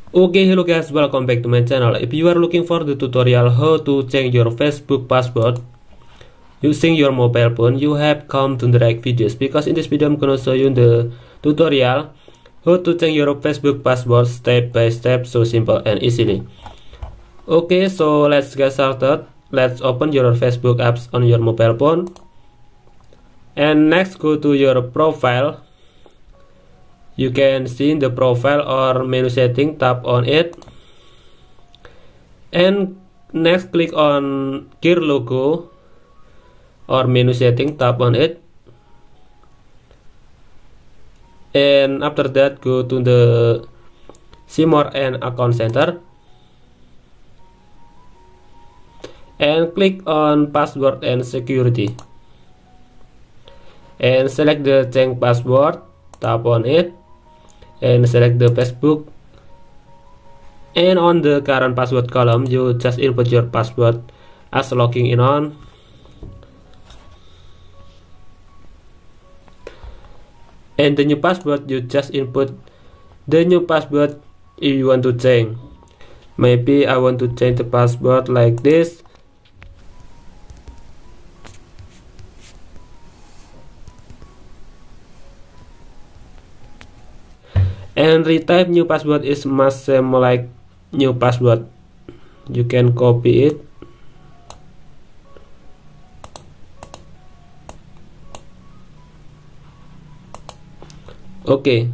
Okay, hello guys, welcome back to my channel. If you are looking for the tutorial how to change your Facebook password using your mobile phone, you have come to the right videos, because in this video I'm gonna show you the tutorial how to change your Facebook password step by step, so simple and easily. Okay, so let's get started. Let's open your Facebook apps on your mobile phone, and next go to your profile. You can see in the profile or menu setting, tap on it, and next click on gear logo or menu setting, tap on it, and after that go to the see more and account center and click on password and security and select the change password, tap on it and select the Facebook, and on the current password column you just input your password as logging in on, and the new password you just input the new password you want to change. Maybe I want to change the password like this, and retype new password is must same like new password. You can copy it okay,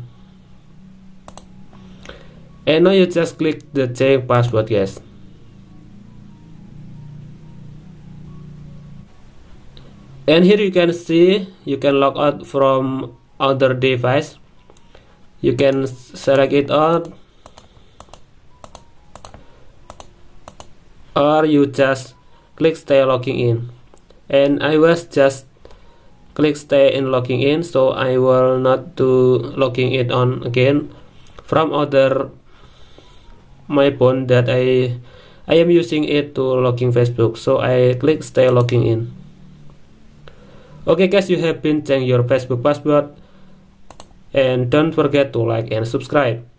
and now you just click the change password, guys. And here you can see you can log out from other device. You can select it out, or you just click stay logging in, and I was just click stay in logging in, so I will not do logging it on again from other my phone that I am using it to logging Facebook, so I click stay logging in. Okay guys, you have been changing your Facebook password, and don't forget to like and subscribe.